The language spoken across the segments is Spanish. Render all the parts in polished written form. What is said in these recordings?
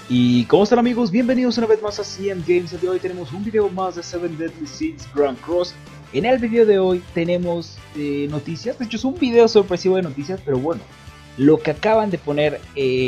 Y ¿cómo están, amigos? Bienvenidos una vez más a CM Games. El día de hoy tenemos un video más de 7 Deadly Sins Grand Cross. En el video de hoy tenemos noticias. De hecho es un video sorpresivo de noticias, pero bueno, lo que acaban de poner,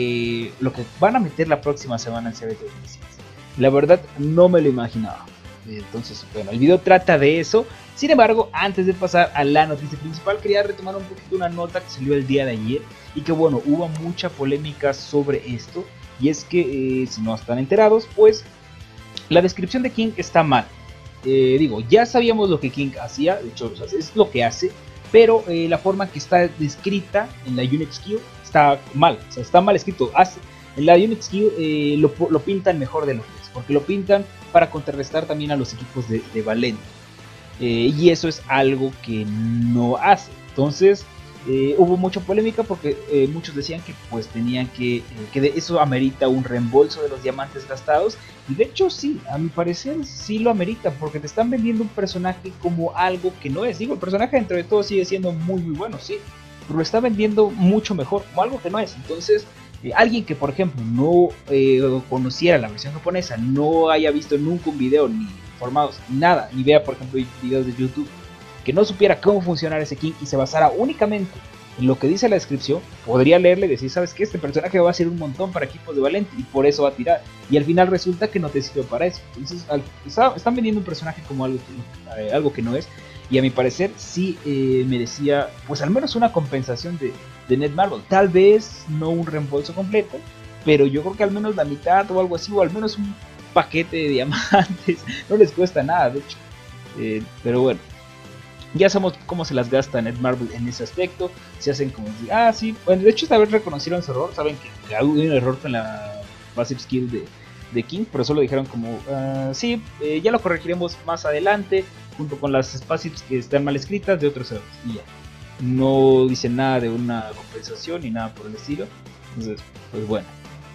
lo que van a meter la próxima semana en 7 Deadly Sins, la verdad no me lo imaginaba. Entonces, bueno, el video trata de eso. Sin embargo, antes de pasar a la noticia principal, quería retomar un poquito una nota que salió el día de ayer y que bueno, hubo mucha polémica sobre esto. Y es que, si no están enterados, pues la descripción de King está mal. Digo, ya sabíamos lo que King hacía, de hecho es lo que hace, pero la forma que está descrita en la Unit Skill está mal, o sea, está mal escrito. En la Unit Skill lo pintan mejor de lo que es, porque lo pintan para contrarrestar también a los equipos de Valente. Y eso es algo que no hace. Entonces hubo mucha polémica porque muchos decían que pues tenían que eso amerita un reembolso de los diamantes gastados. Y de hecho sí, a mi parecer sí lo amerita, porque te están vendiendo un personaje como algo que no es. Digo, el personaje dentro de todo sigue siendo muy bueno, sí, pero lo está vendiendo mucho mejor como algo que no es. Entonces alguien que por ejemplo no conociera la versión japonesa, no haya visto nunca un video ni informados, nada, ni vea por ejemplo videos de YouTube, que no supiera cómo funcionar ese King y se basara únicamente en lo que dice la descripción, podría leerle y decir, ¿sabes qué? Este personaje va a ser un montón para equipos de Valente y por eso va a tirar. Y al final resulta que no te sirve para eso. Entonces están vendiendo un personaje como algo que no es. Y a mi parecer sí merecía pues al menos una compensación de Netmarble. Tal vez no un reembolso completo, pero yo creo que al menos la mitad o algo así, o al menos un paquete de diamantes. No les cuesta nada, de hecho. Pero bueno, ya sabemos cómo se las gasta Netmarble en ese aspecto. Se hacen como decir, sí, bueno, de hecho esta vez reconocieron su error. Saben que hubo un error con la passive skill de King, pero solo dijeron como, sí, ya lo corregiremos más adelante, junto con las passives que están mal escritas de otros errores. Y ya, no dicen nada de una compensación ni nada por el estilo. Entonces, pues bueno,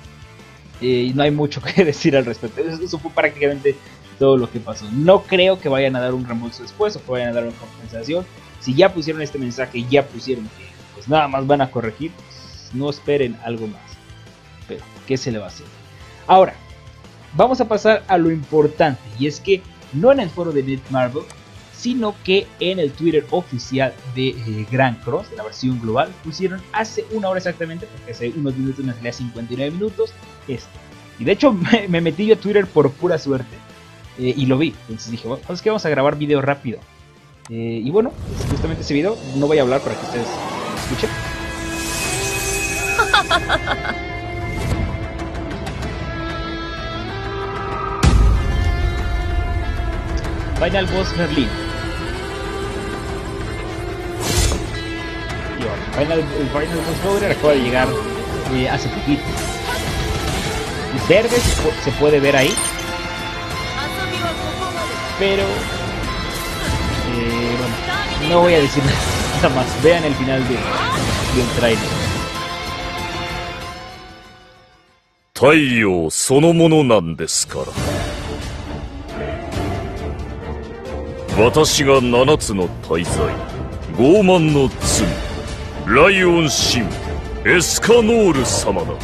no hay mucho que decir al respecto. Eso fue prácticamente todo lo que pasó. No creo que vayan a dar un reembolso después o que vayan a dar una compensación. Si ya pusieron este mensaje, ya pusieron que pues nada más van a corregir, pues no esperen algo más. Pero, ¿qué se le va a hacer? Ahora, vamos a pasar a lo importante. Y es que no en el foro de Netmarble, sino que en el Twitter oficial de Grand Cross, de la versión global, pusieron hace una hora exactamente, porque hace unos minutos me salía 59 minutos, esto. Y de hecho me metí yo a Twitter por pura suerte. Y lo vi, entonces dije, bueno, es que vamos a grabar video rápido. Y bueno, justamente ese video, no voy a hablar para que ustedes escuchen. Final Boss Merlin. El Final Boss Powder acaba de llegar hace poquito. Verde se puede ver ahí. Pero bueno, no voy a decir nada más. Vean el final del trailer. 太陽そのものなんですから。私が7つの大罪、傲慢の罪、ライオン神、エスカノール様だ。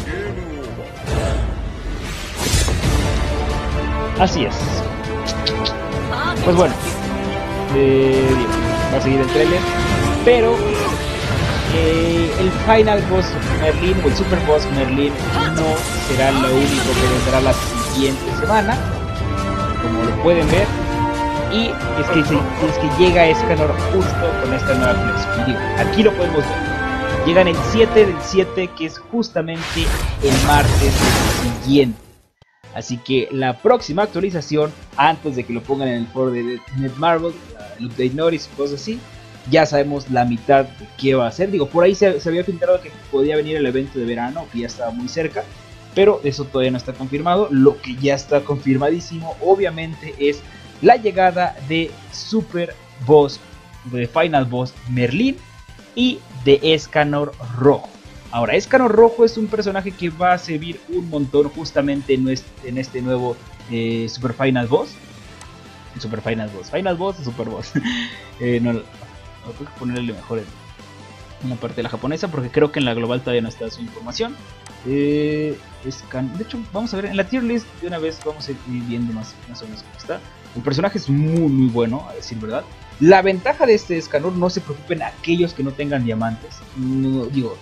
Así es. Pues bueno, va a seguir el trailer, pero el Final Boss Merlin o el Super Boss Merlin no será lo único que vendrá la siguiente semana, como lo pueden ver. Y es que llega Escanor justo con esta nueva colección. Y digo, aquí lo podemos ver. Llegan el 7 del 7, que es justamente el martes siguiente. Así que la próxima actualización, antes de que lo pongan en el foro de Netmarble, el update notice y cosas así, ya sabemos la mitad de qué va a ser. Digo, por ahí se había filtrado que podía venir el evento de verano, que ya estaba muy cerca, pero eso todavía no está confirmado. Lo que ya está confirmadísimo, obviamente, es la llegada de Super Boss, de Final Boss Merlin y de Escanor Rojo. Ahora, Escanor Rojo es un personaje que va a servir un montón justamente en este nuevo Super Final Boss. Super Final Boss. Final Boss o Super Boss. No, tengo que ponerle mejor en la parte de la japonesa, porque creo que en la global todavía no está su información. De hecho, vamos a ver en la tier list de una vez, vamos a ir viendo más o menos cómo está. El personaje es muy bueno, a decir verdad. La ventaja de este Escanor, no se preocupen aquellos que no tengan diamantes. No, digo,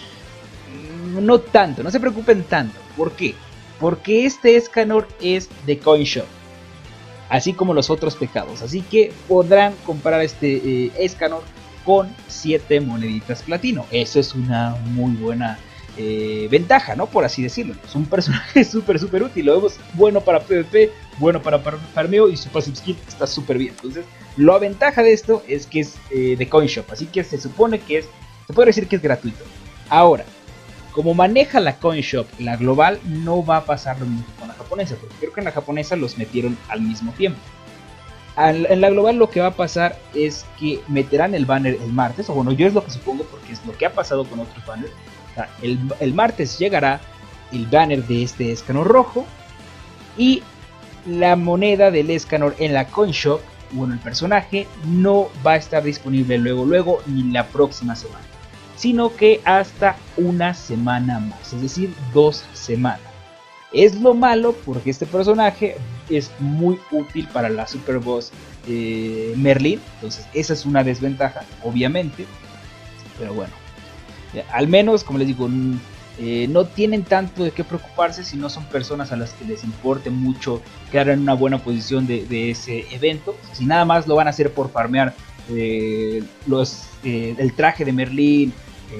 no tanto, no se preocupen tanto. ¿Por qué? Porque este Escanor es de Coin Shop, así como los otros pecados. Así que podrán comprar este Escanor con 7 moneditas platino. Eso es una muy buena ventaja, ¿no? Por así decirlo. Es un personaje súper útil. Lo vemos bueno para PvP, bueno para farmeo, y su passive skill está súper bien. Entonces, la ventaja de esto es que es de Coin Shop, así que se supone que se puede decir que es gratuito. Ahora, como maneja la Coin Shop, la global, no va a pasar lo mismo con la japonesa, porque creo que en la japonesa los metieron al mismo tiempo. En la global lo que va a pasar es que meterán el banner el martes, o bueno, yo es lo que supongo porque es lo que ha pasado con otros banners. O sea, el martes llegará el banner de este Escanor rojo y la moneda del Escanor en la Coin Shop, bueno, el personaje no va a estar disponible luego ni la próxima semana, sino que hasta una semana más, es decir, 2 semanas. Es lo malo porque este personaje es muy útil para la Super Boss Merlin, entonces esa es una desventaja, obviamente, pero bueno, al menos, como les digo, no tienen tanto de qué preocuparse si no son personas a las que les importe mucho quedar en una buena posición de ese evento. Si nada más lo van a hacer por farmear el traje de Merlin,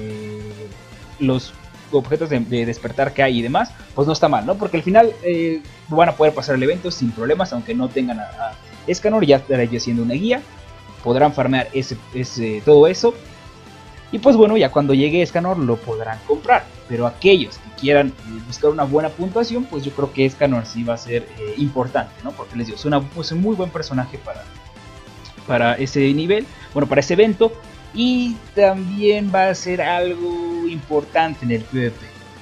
los objetos de despertar que hay y demás, pues no está mal, ¿no? Porque al final van a poder pasar el evento sin problemas, aunque no tengan a Escanor. Ya estará yo haciendo una guía, podrán farmear todo eso. Y pues bueno, ya cuando llegue Escanor lo podrán comprar. Pero aquellos que quieran buscar una buena puntuación, pues yo creo que Escanor sí va a ser importante, ¿no? Porque les digo, es un muy buen personaje para ese nivel, bueno, para ese evento. Y también va a ser algo importante en el PvP,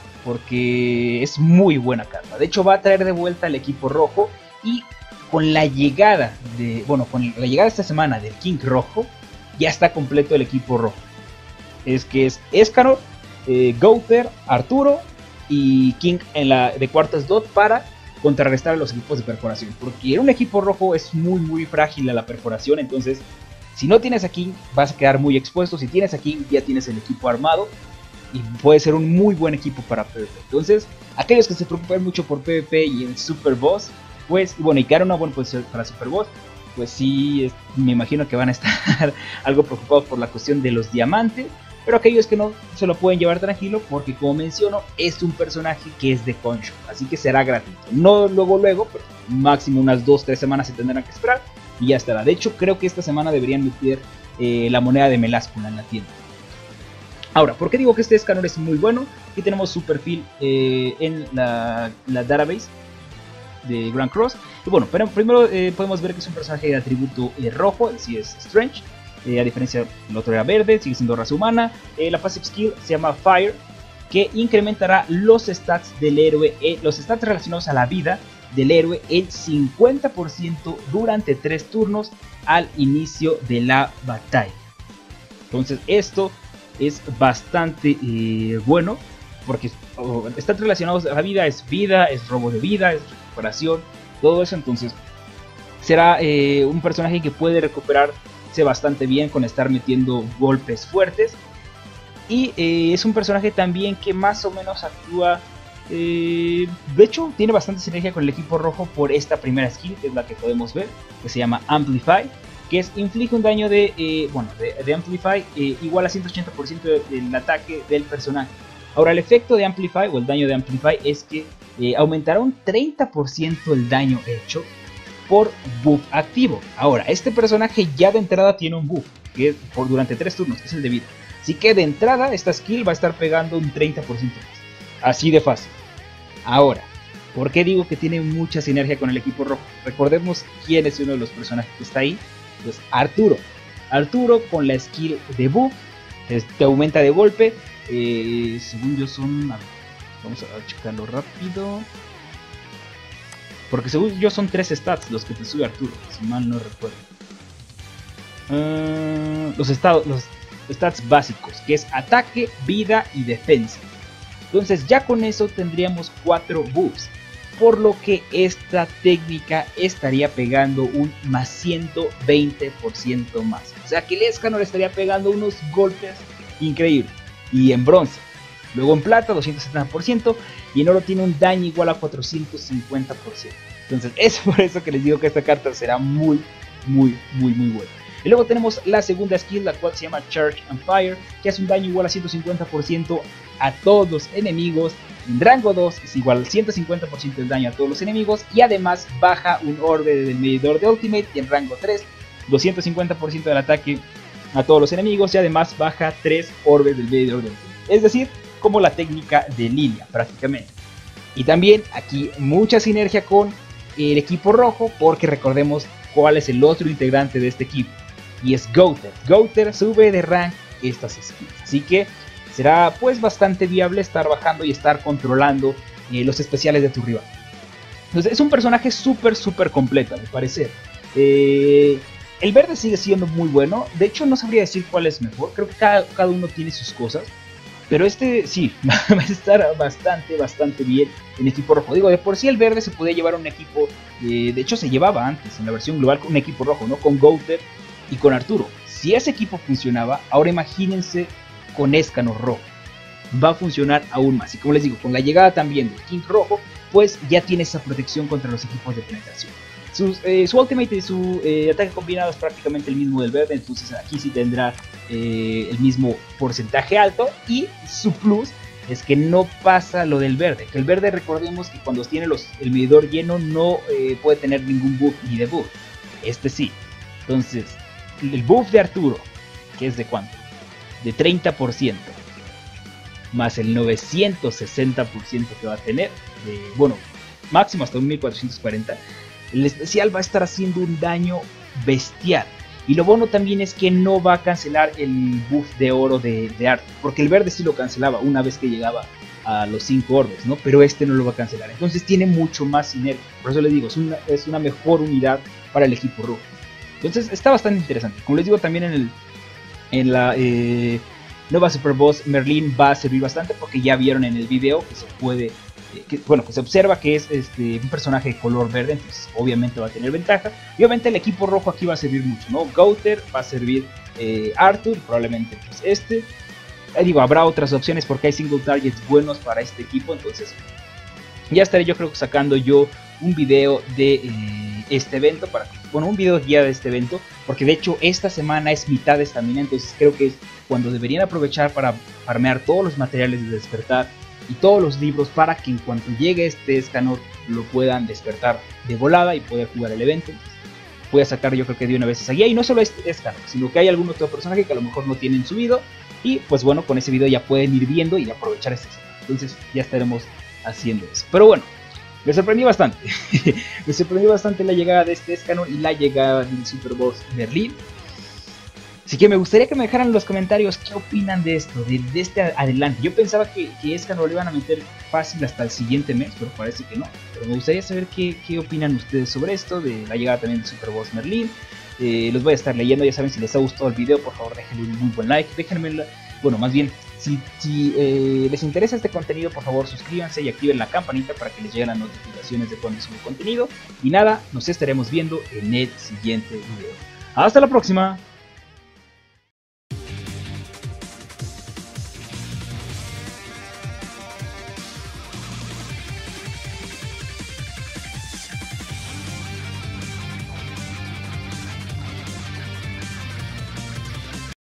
porque es muy buena carta. De hecho, va a traer de vuelta al equipo rojo. Y con la llegada de esta semana del King rojo, ya está completo el equipo rojo. Es Escanor, Gowther, Arturo y King de cuartas dot para contrarrestar a los equipos de perforación, porque en un equipo rojo es muy frágil a la perforación. Entonces, si no tienes a King, vas a quedar muy expuesto. Si tienes a King, ya tienes el equipo armado y puede ser un muy buen equipo para PvP. Entonces, aquellos que se preocupan mucho por PvP y en Super Boss, pues bueno, y quedar una buena posición para Super Boss, pues sí, me imagino que van a estar algo preocupados por la cuestión de los diamantes. Pero aquellos que no, se lo pueden llevar tranquilo, porque como menciono, es un personaje que es de Coin Shop, así que será gratuito. No luego, pero máximo unas 2-3 semanas se tendrán que esperar y ya estará. De hecho, creo que esta semana deberían meter la moneda de Meláscula en la tienda. Ahora, ¿por qué digo que este Escanor es muy bueno? Aquí tenemos su perfil en la database de Grand Cross. Y bueno, pero primero podemos ver que es un personaje de atributo rojo, así es Strange. A diferencia del otro era verde, sigue siendo raza humana. La passive skill se llama Fire, que incrementará los stats del héroe, los stats relacionados a la vida del héroe, el 50% durante 3 turnos al inicio de la batalla. Entonces esto es bastante bueno, porque stats relacionados a la vida, es robo de vida, es recuperación, todo eso. Entonces será un personaje que puede recuperarse bastante bien con estar metiendo golpes fuertes. Y es un personaje también que más o menos actúa, de hecho tiene bastante sinergia con el equipo rojo por esta primera skill, que es la que podemos ver, que se llama Amplify, que inflige un daño de Amplify igual a 180% del ataque del personaje. Ahora, el efecto de Amplify o el daño de Amplify es que aumentará un 30% el daño hecho por buff activo. Ahora, este personaje ya de entrada tiene un buff, que es durante 3 turnos, que es el de vida. Así que de entrada esta skill va a estar pegando un 30% más. Así de fácil. Ahora, ¿por qué digo que tiene mucha sinergia con el equipo rojo? Recordemos quién es uno de los personajes que está ahí. Pues Arturo. Arturo con la skill de buff, te aumenta de golpe. Según yo son... Vamos a checarlo rápido. Porque según yo son 3 stats los que te sube Arturo, si mal no recuerdo. stats básicos, que es ataque, vida y defensa. Entonces ya con eso tendríamos 4 buffs, por lo que esta técnica estaría pegando un más 120% más. O sea que el Escanor estaría pegando unos golpes increíbles. Y en bronce. Luego en plata 270% y en oro tiene un daño igual a 450%. Entonces es por eso que les digo que esta carta será muy buena. Y luego tenemos la segunda skill, la cual se llama Charge and Fire, que hace un daño igual a 150% a todos los enemigos. En rango 2 es igual al 150% del daño a todos los enemigos y además baja un orbe del medidor de Ultimate. Y en rango 3 250% del ataque a todos los enemigos y además baja 3 orbes del medidor de Ultimate. Es decir, como la técnica de Lilia prácticamente. Y también aquí mucha sinergia con el equipo rojo, porque recordemos cuál es el otro integrante de este equipo, y es Gowther. Gowther sube de rank estas skills, así que será pues bastante viable estar bajando y estar controlando los especiales de tu rival. Entonces es un personaje súper completo, al parecer. El verde sigue siendo muy bueno, de hecho no sabría decir cuál es mejor, creo que cada uno tiene sus cosas. Pero este sí, va a estar bastante bien en equipo rojo. Digo, de por sí el verde se podía llevar un equipo, de hecho se llevaba antes en la versión global con un equipo rojo, ¿no? Con Gowther y con Arturo. Si ese equipo funcionaba, ahora imagínense con Escanor rojo. Va a funcionar aún más. Y como les digo, con la llegada también del King rojo, pues ya tiene esa protección contra los equipos de penetración. Su ultimate y su ataque combinado es prácticamente el mismo del verde, entonces aquí sí tendrá el mismo porcentaje alto. Y su plus es que no pasa lo del verde, que el verde recordemos que cuando tiene el medidor lleno no puede tener ningún buff ni debuff. Este sí. Entonces el buff de Arturo, que es de cuánto, de 30%, más el 960% que va a tener, bueno, máximo hasta un 1440. El especial va a estar haciendo un daño bestial. Y lo bueno también es que no va a cancelar el buff de oro de Arthur, porque el verde sí lo cancelaba una vez que llegaba a los 5 orbes, ¿no? Pero este no lo va a cancelar. Entonces tiene mucho más sinergia. Por eso les digo, es una mejor unidad para el equipo rojo. Entonces está bastante interesante. Como les digo, también en la nueva Super Boss Merlin va a servir bastante, porque ya vieron en el video que se puede... que se observa que es un personaje de color verde, entonces obviamente va a tener ventaja. Y obviamente el equipo rojo aquí va a servir mucho, ¿no? Gowther, va a servir Arthur, probablemente pues habrá otras opciones porque hay single targets buenos para este equipo. Entonces ya estaré yo creo que sacando yo un video de este evento, un video guía de este evento, porque de hecho esta semana es mitad de estamina, entonces creo que es cuando deberían aprovechar para farmear todos los materiales de despertar y todos los libros, para que en cuanto llegue este Escanor lo puedan despertar de volada y poder jugar el evento. Voy a sacar yo creo que de una vez esa guía, y no solo este Escanor, sino que hay algún otro personaje que a lo mejor no tienen subido, y pues bueno, con ese video ya pueden ir viendo y aprovechar este Escanor. Entonces ya estaremos haciendo eso. Pero bueno, me sorprendió bastante. Me sorprendió bastante la llegada de este Escanor y la llegada del Super Boss Merlin. Así que me gustaría que me dejaran en los comentarios qué opinan de esto, de este adelante. Yo pensaba que Escanor lo iban a meter fácil hasta el siguiente mes, pero parece que no. Pero me gustaría saber qué opinan ustedes sobre esto, de la llegada también del Super Boss Merlin. Los voy a estar leyendo, ya saben, si les ha gustado el video, por favor déjenle un muy buen like. Déjenme, bueno, más bien, si les interesa este contenido, por favor suscríbanse y activen la campanita para que les lleguen las notificaciones de cuando subo contenido. Y nada, nos estaremos viendo en el siguiente video. ¡Hasta la próxima!